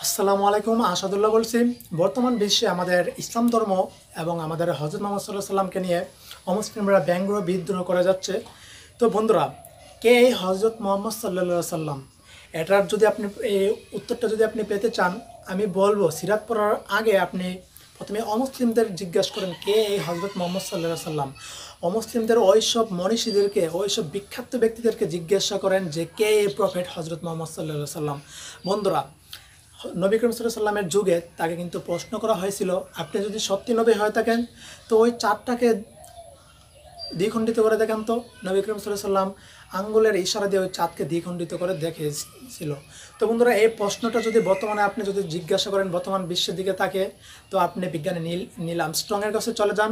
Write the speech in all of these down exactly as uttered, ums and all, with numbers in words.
আসসালামু আলাইকুম। আসাদুল্লাহ বলছি। বর্তমান বিশ্বে আমাদের ইসলাম ধর্ম এবং আমাদের হজরত মোহাম্মদ সাল্লাহ সাল্লামকে নিয়ে অমুসলিমরা ব্যঙ্গ বিদ্রোহ করে যাচ্ছে। তো বন্ধুরা, কে এই হজরত মোহাম্মদ সাল্লাহ সাল্লাম? এটার যদি আপনি এই উত্তরটা যদি আপনি পেতে চান, আমি বলবো সিরাত পড়ার আগে আপনি প্রথমে অমুসলিমদের জিজ্ঞাসা করেন কে এই হজরত মোহাম্মদ সাল্লাহ সাল্লাম। অমুসলিমদের ওইসব মনীষীদেরকে, ওইসব বিখ্যাত ব্যক্তিদেরকে জিজ্ঞাসা করেন যে কে এই প্রফেট হজরত মোহাম্মদ সাল্লাহ সাল্লাম। বন্ধুরা, নবী করিম সাল্লাল্লাহু আলাইহি সাল্লামের যুগে তাকে কিন্তু প্রশ্ন করা হয়েছিল, আপনি যদি সত্যি নবী হয়ে থাকেন তো ওই চারটাকে দ্বিখণ্ডিত করে দেখেন। তো নবী করিম সাল্লাল্লাহু আলাইহি সাল্লাম আঙ্গুলের ইশারা দিয়ে ওই চাঁদকে দ্বিখণ্ডিত করে দেখিয়েছিল। তো বন্ধুরা, এই প্রশ্নটা যদি বর্তমানে আপনি যদি জিজ্ঞাসা করেন বর্তমান বিশ্বের দিকে তাকে, তো আপনি বিজ্ঞানী নীল নীল আর্মস্ট্রংয়ের কাছে চলে যান।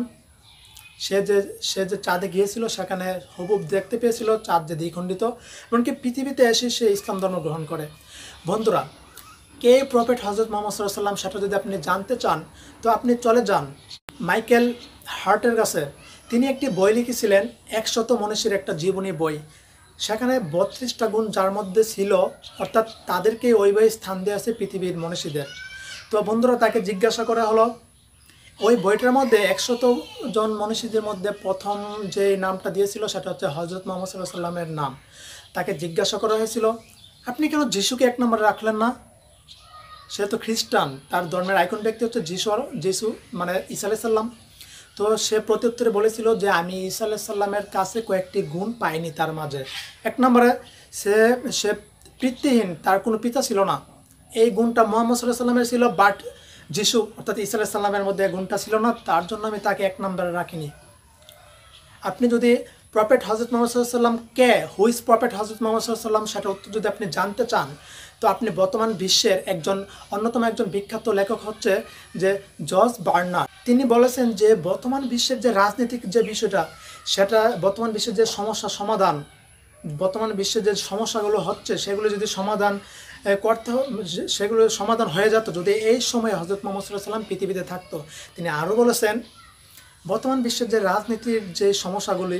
সে যে সে যে চাঁদে গিয়েছিল সেখানে হুবহুব দেখতে পেয়েছিল চাঁদ যে দ্বিখণ্ডিত, এমনকি পৃথিবীতে এসে সে ইসলাম ধর্ম গ্রহণ করে। বন্ধুরা, কে প্রফেট হজরত মোহাম্মদ সাল্লাল্লাহু আলাইহি সাল্লাম সেটা যদি আপনি জানতে চান তো আপনি চলে যান মাইকেল হার্টের কাছে। তিনি একটি বই লিখেছিলেন, একশত মনীষীর একটা জীবনী বই। সেখানে বত্রিশটা গুণ যার মধ্যে ছিল, অর্থাৎ তাদেরকে ওই বই স্থান দেওয়া আছে পৃথিবীর মনীষীদের। তো বন্ধুরা, তাকে জিজ্ঞাসা করা হলো, ওই বইটার মধ্যে একশত জন মনীষীদের মধ্যে প্রথম যে নামটা দিয়েছিল সেটা হচ্ছে হজরত মোহাম্মদ সাল্লাল্লাহু আলাইহি সাল্লামের নাম। তাকে জিজ্ঞাসা করা হয়েছিল, আপনি কেন যিশুকে এক নম্বরে রাখলেন না? সে তো খ্রিস্টান, তার ধর্মের আইকন ব্যক্তি হচ্ছে যিশু, যিশু মানে ঈসা আলাইহিস সালাম। তো সে প্রত্যুত্তরে বলেছিল যে আমি ঈসা আলাইহিস সালামের কাছে কয়েকটি গুণ পাইনি তার মাঝে। এক নম্বরে সে সে পিতৃহীন, তার কোনো পিতা ছিল না। এই গুণটা মুহাম্মদ সাল্লাল্লাহু আলাইহি সাল্লামের ছিল, বাট যিশু অর্থাৎ ঈসা আলাইহিস সালামের মধ্যে গুণটা ছিল না, তার জন্য আমি তাকে এক নম্বরে রাখিনি। আপনি যদি প্রফেট হজরত মোহাম্মদ সাল্লাল্লাহু আলাইহি সাল্লাম কে, হুইজ প্রফেট হজরত মোহাম্মদ সাল্লাল্লাহু আলাইহি সাল্লাম, সেটা উত্তর যদি আপনি জানতে চান তো আপনি বর্তমান বিশ্বের একজন অন্যতম একজন বিখ্যাত লেখক হচ্ছে যে জর্জ বার্নার্ড। তিনি বলেছেন যে বর্তমান বিশ্বের যে রাজনৈতিক যে বিষয়টা, সেটা বর্তমান বিশ্বের যে সমস্যা সমাধান, বর্তমান বিশ্বের যে সমস্যাগুলো হচ্ছে সেগুলো যদি সমাধান করতে, সেগুলো সমাধান হয়ে যেত যদি এই সময়ে হজরত মোহাম্মদ সাল্লাল্লাহু আলাইহি সাল্লাম পৃথিবীতে থাকতো। তিনি আরও বলেছেন বর্তমান বিশ্বের যে রাজনীতির যে সমস্যাগুলি,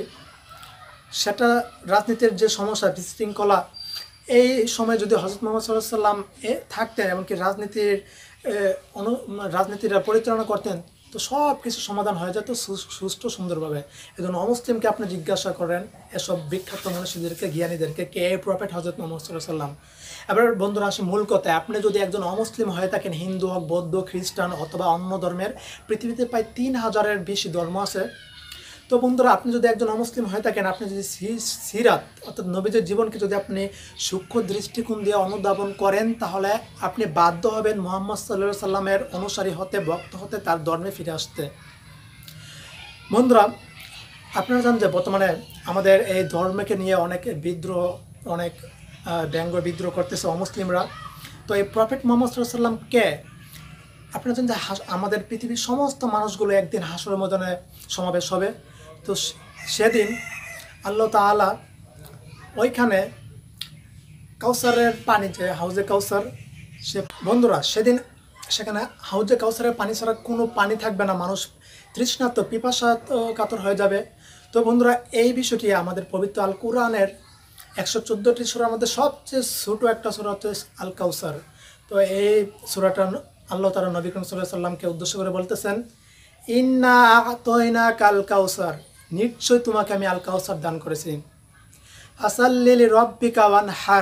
সেটা রাজনীতির যে সমস্যা বিশৃঙ্খলা, এই সময় যদি হজরত মোহাম্মদ সাল্লাল্লাহু আলাইহি সাল্লাম এ থাকতেন, এমনকি রাজনীতির অনু রাজনীতিরা পরিচালনা করতেন, তো সব কিছু সমাধান হয়ে যেত সুষ্ঠু সুন্দরভাবে। এজন্য অমুসলিমকে আপনি জিজ্ঞাসা করেন এসব বিখ্যাত মনীষীদেরকে, জ্ঞানীদেরকে, কে প্রফেট হজরত মোহাম্মদ সাল্লাল্লাহু আলাইহি সাল্লাম। এবার বন্ধুরা আসে মূল কথায়, আপনি যদি একজন অমুসলিম হয়ে থাকেন, হিন্দু হোক, বৌদ্ধ, খ্রিস্টান অথবা অন্য ধর্মের, পৃথিবীতে প্রায় তিন হাজারের বেশি ধর্ম আছে। তো বন্ধুরা, আপনি যদি একজন অমুসলিম হয়ে থাকেন, আপনি যদি সিরাত অর্থাৎ নবীদের জীবনকে যদি আপনি সূক্ষ্ম দৃষ্টিকোণ দিয়ে অনুধাবন করেন, তাহলে আপনি বাধ্য হবেন মুহাম্মদ সাল্লাল্লাহু আলাইহি সাল্লামের অনুসারী হতে, ভক্ত হতে, তার ধর্মে ফিরে আসতে। বন্ধুরা, আপনারা জানেন যে বর্তমানে আমাদের এই ধর্মকে নিয়ে অনেক বিদ্রোহ, অনেক ব্যঙ্গ বিদ্রোহ করতেছে অমুসলিমরা। তো এই প্রফেট মুহাম্মদ সাল্লাল্লাহু আলাইহি সাল্লাম কে? আপনারা জানেন যে আমাদের পৃথিবীর সমস্ত মানুষগুলো একদিন হাসরের ময়দানে সমাবেশ হবে। তো সেদিন আল্লাহ তাআলা ওইখানে কাউসারের পানি, যে হাউজে কাউসার, সে বন্ধুরা সেদিন সেখানে হাউজে কাউসারের পানি ছাড়া কোনো পানি থাকবে না, মানুষ তৃষ্ণার্ত পিপাসা কাতর হয়ে যাবে। তো বন্ধুরা, এই বিষয়টি আমাদের পবিত্র আল কুরআনের একশো চোদ্দোটি সূরার মধ্যে সবচেয়ে ছোটো একটা সূরা হচ্ছে আল কাউসার। তো এই সূরাটা আল্লাহ তাআলা নবী করিম সাল্লাল্লাহু আলাইহি সাল্লামকে উদ্দেশ্য করে বলতেছেন, ইন্না আ'তাইনা কাল কাউসার, নিশ্চয় তোমাকে আমি আল কাউসার দান করেছি। ফাসাল্লি লিরাব্বিকা ওয়ানহার,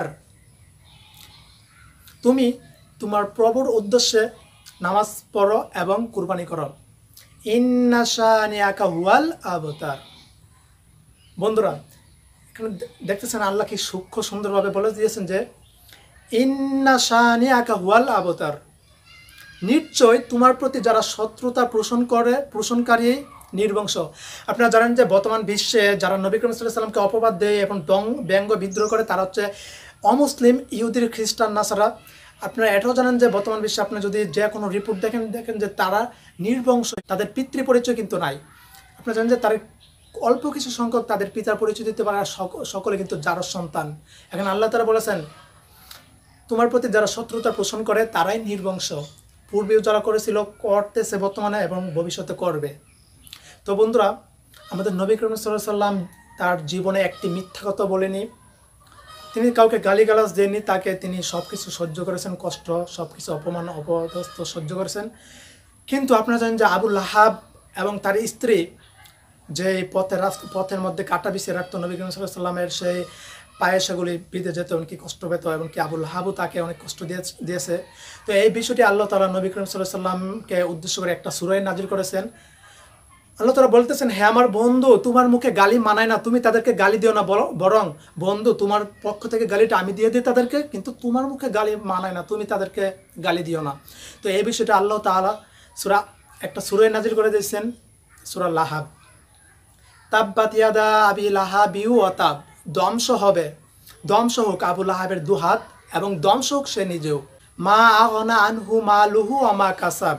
তুমি তোমার প্রভুর উদ্দেশ্যে নামাজ পড়ো এবং কুরবানি করো। ইন্না শানিআকা হুয়াল আবতার। বন্ধুরা, এখানে দেখতেছেন আল্লাহ কি সূক্ষ্ম সুন্দরভাবে বলে দিয়েছেন যে ইন্না শানিআকা হুয়াল আবতার, নিশ্চয় তোমার প্রতি যারা শত্রুতা পোষণ করে, পোষণকারী নির্বংশ। আপনারা জানেন যে বর্তমান বিশ্বে যারা নবী করিম সাল্লাল্লাহু আলাইহি সাল্লামকে অপবাদ দেয় এবং দং ব্যঙ্গ বিদ্রোহ করে, তারা হচ্ছে অমুসলিম, ইহুদির, খ্রিস্টান, নাসারা। আপনারা এটাও জানেন যে বর্তমান বিশ্বে আপনি যদি যে কোনো রিপোর্ট দেখেন, দেখেন যে তারা নির্বংশ, তাদের পিতৃ পরিচয় কিন্তু নাই। আপনারা জানেন যে তার অল্প কিছু সংখ্যক তাদের পিতার পরিচয় দিতে পারে, আর সকলে কিন্তু যারস সন্তান। এখন আল্লাহ তাআলা বলেছেন তোমার প্রতি যারা শত্রুতা পোষণ করে তারাই নির্বংশ, পূর্বেও যারা করেছিল, করতেছে বর্তমানে এবং ভবিষ্যতে করবে। তো বন্ধুরা, আমাদের নবী করিম সাল্লাল্লাহু আলাইহি সাল্লাম তার জীবনে একটি মিথ্যা কথা বলেনি, তিনি কাউকে গালিগালাজ দেননি, তাকে তিনি সব কিছু সহ্য করেছেন, কষ্ট সব কিছু অপমান অপদস্থ সহ্য করেছেন। কিন্তু আপনারা জানেন যে আবু লাহাব এবং তার স্ত্রী যে পথের রাস্তা পথের মধ্যে কাটা বিছিয়ে রাখতো নবী করিম সাল্লাল্লাহু আলাইহি ওয়াসাল্লামের, সেই পায়ে সেগুলি বিঁধে যেত, এমনকি কষ্ট পেত, এমনকি আবু লাহাবও তাকে অনেক কষ্ট দিয়ে দিয়েছে। তো এই বিষয়টি আল্লাহ তাআলা নবী করিম সাল্লাল্লাহু আলাইহি ওয়াসাল্লামকে উদ্দেশ্য করে একটা সূরা নাজিল করেছেন। আল্লাহ তাআলা বলতেছেন, হে আমার বন্ধু, তোমার মুখে গালি মানায় না, তুমি তাদেরকে গালি দিও না, বরং বন্ধু তোমার পক্ষ থেকে গালিটা আমি দিয়ে দিই তাদেরকে, কিন্তু তোমার মুখে গালি মানায় না, তুমি তাদেরকে গালি দিও না। তো এই বিষয়টা আল্লাহ তাআলা সূরা একটা সূরা নাজিল করে দিয়েছেন, সূরা লাহাব। তাব্বাত ইয়াদা আবি লাহাবি ওয়া তাব, ধ্বংস হবে, ধ্বংস হোক আবু লাহাবের দুহাত এবং ধ্বংস হোক সে নিজেও। মা আগনা আনহু মালুহু ওয়া মা কাসাব,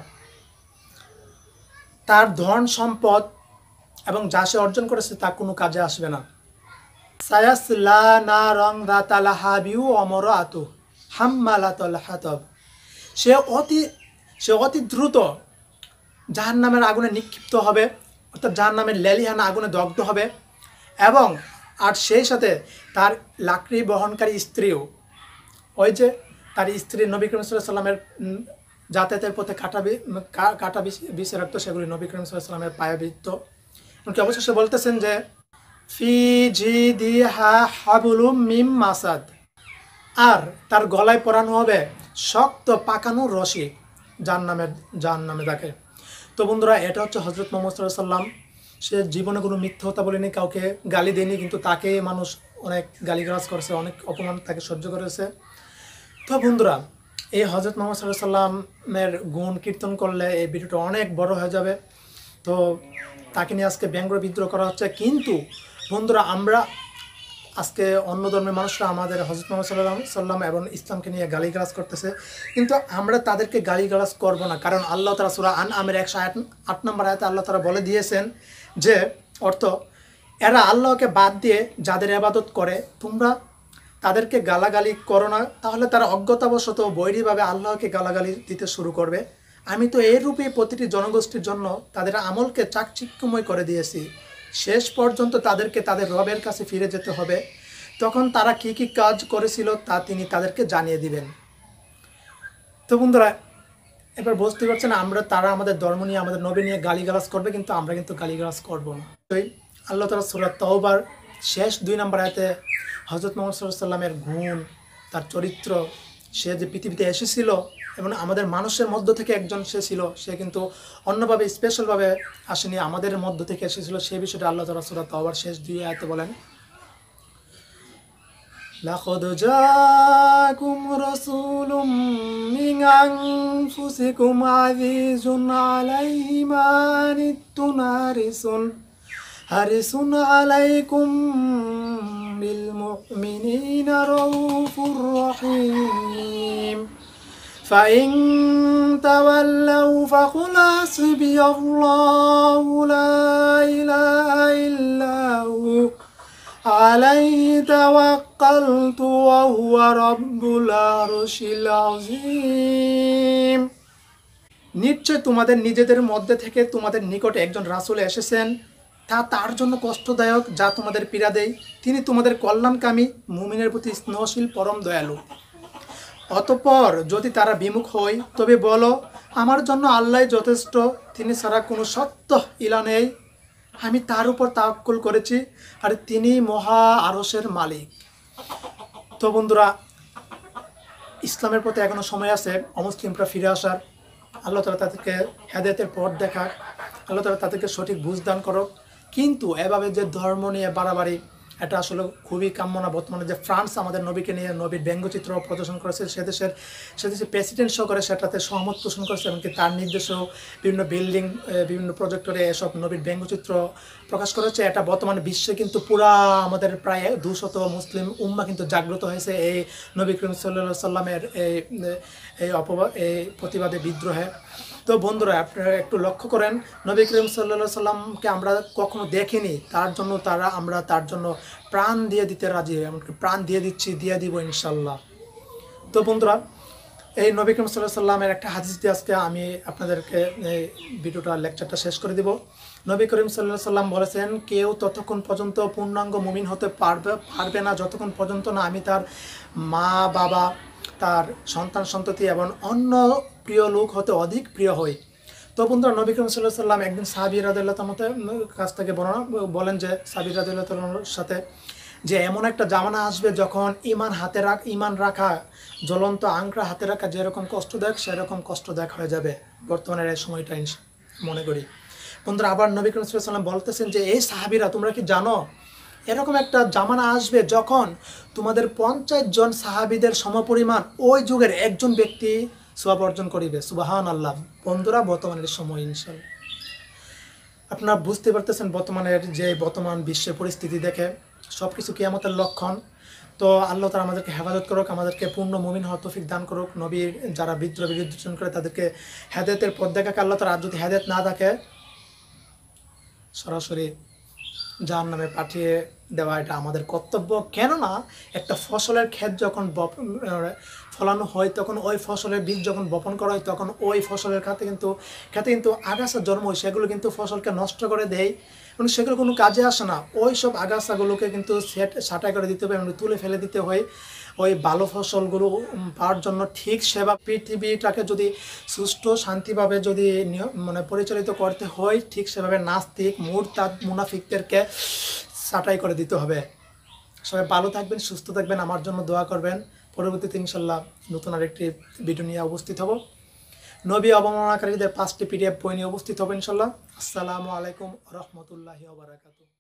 তার ধন সম্পদ এবং যা সে অর্জন করেছে তা কোনো কাজে আসবে না। সায়াসলা নারান যাতা লাহাবি ওয়া ইমরাতু হাম্মালাতুল হাতাব, সে অতি সে অতি দ্রুত জাহান্নামের আগুনে নিক্ষিপ্ত হবে, অর্থাৎ জাহান্নামের লেলিহানা আগুনে দগ্ধ হবে, এবং আর সেই সাথে তার লাকড়ি বহনকারী স্ত্রীও, ওই যে তার স্ত্রী নবী করিম সাল্লাল্লাহু আলাইহি ওয়াসাল্লামের যাতায়াতের পথে কাটা কাটা বিছিয়ে রাখতো, সেগুলি নবী করিম সাল্লাল্লাহু আলাইহি ওয়াসাল্লামের পায়ে বিঁধত। এমনকি অবশেষে বলতেছেন যে ফি জিদিহা হাবলুম মিম মাসাদ, আর তার গলায় পরানো হবে শক্ত পাকানো রশি জাহান্নামের জাহান্নামে তাকে। তো বন্ধুরা, এটা হচ্ছে হযরত মুহাম্মদ সাল্লাল্লাহু আলাইহি ওয়াসাল্লাম। সে জীবনে কোনো মিথ্যা কথা বলেনি, কাউকে গালি দেয়নি, কিন্তু তাকে মানুষ অনেক গালিগালাজ করেছে, অনেক অপমান তাকে সহ্য করেছে। তো বন্ধুরা, এই হযরত মুহাম্মদ সাল্লাল্লাহু আলাইহি ওয়াসাল্লামের গুণ কীর্তন করলে এই ভিডিওটা অনেক বড় হয়ে যাবে। তো তাকে নিয়ে আজকে ব্যঙ্গ বিদ্রোহ করা হচ্ছে। কিন্তু বন্ধুরা, আমরা আজকে অন্য ধর্মের মানুষরা আমাদের হযরত মুহাম্মদ সাল্লাল্লাহু আলাইহি ওয়াসাল্লাম এবং ইসলামকে নিয়ে গালিগালাজ করতেছে, কিন্তু আমরা তাদেরকে গালিগালাজ করব না, কারণ আল্লাহ তাআলা সূরা আনআমের একশো আট নম্বর আয়াতে আল্লাহ তাআলা বলে দিয়েছেন যে অর্থ, এরা আল্লাহকে বাদ দিয়ে যাদের ইবাদত করে তোমরা তাদেরকে গালাগালি করো না, তাহলে তারা অজ্ঞতাবশত বৈরীভাবে আল্লাহকে গালাগালি দিতে শুরু করবে। আমি তো এই রূপে প্রতিটি জনগোষ্ঠীর জন্য তাদের আমলকে চাকচিক্যময় করে দিয়েছি, শেষ পর্যন্ত তাদেরকে তাদের রবের কাছে ফিরে যেতে হবে, তখন তারা কি কি কাজ করেছিল তা তিনি তাদেরকে জানিয়ে দিবেন। তো বন্ধুরা, এবার বুঝতে পারছেন, আমরা তারা আমাদের ধর্ম নিয়ে আমাদের নবী নিয়ে গালিগালাজ করবে, কিন্তু আমরা কিন্তু গালিগালাজ করব না। তো আল্লাহ তাআলা সূরা তাওবার শেষ দুই নম্বর আয়াতে হযরত মুহাম্মদ সাল্লাল্লাহু আলাইহি ওয়াসাল্লামের গুণ, তার চরিত্র, সে যে পৃথিবীতে এসেছিল এবং আমাদের মানুষের মধ্য থেকে একজন সে ছিল, সে কিন্তু অন্যভাবে স্পেশালভাবে আসেনি, আমাদের মধ্য থেকে এসেছিল, সেই বিষয়টা আল্লাহ তাআলা সূরা তাওবার শেষ দুই আয়াতে বলেন, লাকাদ জাআকুম রাসূলুম মিন আনফুসিকুম আযীজুন আলাইহি মা আনিতুম হারিসুন হারিসুন আলাইকুম বিল মুমিনিনা রাউফুর রহিম ফাইন তাওয়াল্লাউ ফাকুল হাসবিয়াল্লাহু লা ইলাহা ইল্লা হু আলাইহি তাওয়াক্কালতু ওয়া হুয়া রাব্বুল আরশিল আযীম। নিশ্চয় তোমাদের নিজেদের মধ্যে থেকে তোমাদের নিকটে একজন রাসূল এসেছেন, তা তার জন্য কষ্টদায়ক, যা তোমাদের পীড়া দেয়। তিনি তোমাদের কল্যাণকামী, মুমিনের প্রতি স্নেহশীল, পরম দয়ালু। অতঃপর যদি তারা বিমুখ হয়, তবে বলো, আমার জন্য আল্লাহই যথেষ্ট, তিনি ছাড়া কোনো সত্য ইলা নেই, আমি তার উপর তাওয়াক্কুল করেছি, আর তিনি মহা আরশের মালিক। তো বন্ধুরা, ইসলামের প্রতি এখনো সময় আছে অমুসলিমরা ফিরে আসার। আল্লাহ তাআলা তাদেরকে হেদায়েতের পথ দেখাক, আল্লাহ তাআলা তাদেরকে সঠিক বুঝ দান করুক। কিন্তু এভাবে যে ধর্ম নিয়ে বাড়াবাড়ি, এটা আসলে খুবই কাম্য না। বর্তমানে যে ফ্রান্স আমাদের নবীকে নিয়ে নবীর ব্যঙ্গচিত্র প্রদর্শন করেছে, সে দেশের সে দেশের প্রেসিডেন্ট সহ করে সেটাতে সহমত পোষণ করেছে, এমনকি তার নির্দেশেও বিভিন্ন বিল্ডিং, বিভিন্ন প্রজেক্টরে এসব নবীর ব্যঙ্গচিত্র প্রকাশ করেছে। এটা বর্তমানে বিশ্বে কিন্তু পুরা আমাদের প্রায় দুশত মুসলিম উম্মা কিন্তু জাগ্রত হয়েছে এই নবী করিম সাল্লাল্লাহু আলাইহি সাল্লামের এই এই অপবাদ এই প্রতিবাদে বিদ্রোহে। তো বন্ধুরা, আপনারা একটু লক্ষ্য করেন, নবী করিম সাল্লাল্লাহু আলাইহি সাল্লামকে আমরা কখনো দেখিনি, তার জন্য তারা আমরা তার জন্য প্রাণ দিয়ে দিতে রাজি, এমনকি প্রাণ দিয়ে দিচ্ছি, দিয়ে দিব ইনশাল্লাহ। তো বন্ধুরা, এই নবী করিম সাল্লাল্লাহু আলাইহি সাল্লামের একটা হাদিস দিয়ে আজকে আমি আপনাদেরকে এই ভিডিওটা লেকচারটা শেষ করে দিব। নবী করিম সাল্লাল্লাহু আলাইহি সাল্লাম বলেছেন, কেউ ততক্ষণ পর্যন্ত পূর্ণাঙ্গ মুমিন হতে পারবে পারবে না যতক্ষণ পর্যন্ত না আমি তার মা বাবা, তার সন্তান সন্ততি এবং অন্য প্রিয় লোক হতে অধিক প্রিয় হই। তো বন্ধুরা, নবী করিম সাল্লাল্লাহু আলাইহি সাল্লাম একদিন সাহাবী রাদিয়াল্লাহু তাআলার কাছ থেকে বর্ণনা বলেন যে সাহাবী রাদিয়াল্লাহু তাআলার সাথে যে এমন একটা জামানা আসবে যখন ইমান হাতে রাখ ইমান রাখা জ্বলন্ত আংরা হাতে রাখা যেরকম কষ্টদায়ক সেরকম কষ্টদায়ক হয়ে যাবে বর্তমানের এই সময়টা মনে করি। বন্ধুরা, আবার নবী করিম সাল্লাল্লাহু আলাইহি সাল্লাম বলতেছেন যে এই সাহাবীরা, তোমরা কি জানো এরকম একটা জামানা আসবে যখন তোমাদের পঞ্চাশ জন সাহাবীদের সমপরিমাণ ওই যুগের একজন ব্যক্তি সওয়াব অর্জন করিবে। সুবহানাল্লাহ। বন্ধুরা, বর্তমানের সময় ইনশাআল্লাহ আপনারা বুঝতে পারতেছেন বর্তমানের যে বর্তমান বিশ্বের পরিস্থিতি দেখে সব কিছু কিয়ামতের লক্ষণ। তো আল্লাহ তাআলা আমাদেরকে হেফাজত করুক, আমাদেরকে পূর্ণ মুমিন হওয়ার তৌফিক দান করুক। নবীর যারা বিদ্রোহ বিরোধিতা করে তাদেরকে হেদায়েতের পথ দেখাকে আল্লাহ তাআলা, আর যদি হেদায়েত না থাকে সরাসরি জাহান্নামে পাঠিয়ে দেওয়া এটা আমাদের কর্তব্য। কেননা একটা ফসলের ক্ষেত যখন ফলানো হয় তখন ওই ফসলের বীজ যখন বপন করা হয় তখন ওই ফসলের খাতে কিন্তু খেতে কিন্তু আগাছা জন্ম হয়, সেগুলো কিন্তু ফসলকে নষ্ট করে দেয় এবং সেগুলো কোনো কাজে আসে না। ওই সব আগাছাগুলোকে কিন্তু সেট ছাঁটাই করে দিতে হবে এবং তুলে ফেলে দিতে হয় ওই ভালো ফসলগুলো পাওয়ার জন্য। ঠিক সেবা পৃথিবীটাকে যদি সুষ্ঠু শান্তিভাবে যদি মানে পরিচালিত করতে হয়, ঠিক সেভাবে নাস্তিক মুরতাদ মুনাফিকদেরকে ছাঁটাই করে দিতে হবে। সবাই ভালো থাকবেন, সুস্থ থাকবেন, আমার জন্য দোয়া করবেন। পরবর্তীতে ইনশাল্লাহ নতুন আরেকটি ভিডিও নিয়ে উপস্থিত হব। নবী অবমাননাকারীদের পাঁচটি পিডিএফ বই নিয়ে উপস্থিত হব ইনশাল্লাহ। আসসালামু আলাইকুম ওয়া রাহমাতুল্লাহি ওয়া বারাকাতুহু।